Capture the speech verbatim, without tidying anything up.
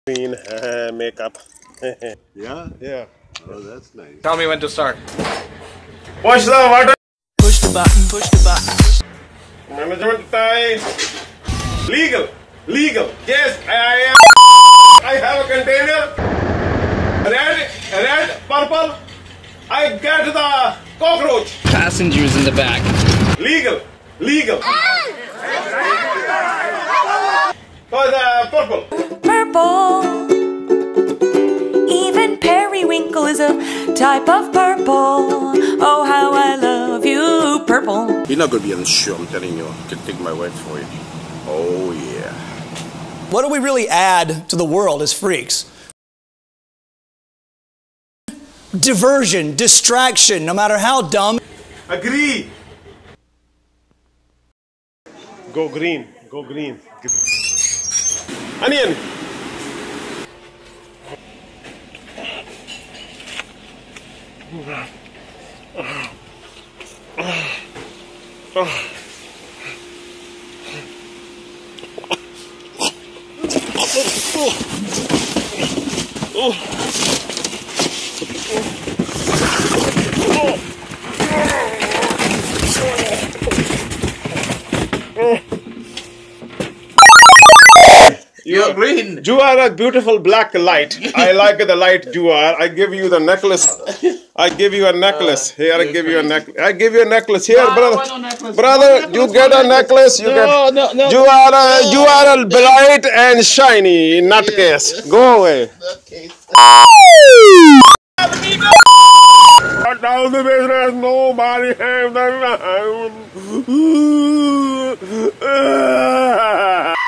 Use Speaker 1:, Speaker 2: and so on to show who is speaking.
Speaker 1: Green uh, makeup.
Speaker 2: Yeah?
Speaker 1: Yeah.
Speaker 2: Oh, that's nice.
Speaker 3: Tell me when to start.
Speaker 1: Push the water.
Speaker 4: Push the button, push the button.
Speaker 1: Management time. Legal. Legal. Yes, I am. I have a container. Red, red, purple. I get the cockroach.
Speaker 3: Passengers in the back.
Speaker 1: Legal. Legal. For the purple.
Speaker 5: Purple. Even periwinkle is a type of purple. Oh, how I love you, purple.
Speaker 6: You're not gonna be unsure, I'm telling you. I can take my word for it. Oh, yeah.
Speaker 7: What do we really add to the world as freaks? Diversion, distraction, no matter how dumb.
Speaker 1: Agree. Go green. Go green. Onion.
Speaker 3: You're green.
Speaker 1: You are a beautiful black light. I like the light you are. I give you the necklace. I give you a necklace. Here, I give you a necklace. I give you a necklace. Here, brother.
Speaker 3: no necklace.
Speaker 1: Brother,
Speaker 3: No
Speaker 1: you
Speaker 3: necklace,
Speaker 1: get
Speaker 3: no
Speaker 1: a necklace. You
Speaker 3: No,
Speaker 1: get.
Speaker 3: no, no.
Speaker 1: You are a you are a bright and shiny nutcase. Go away. Shut down the business. Nobody have the time.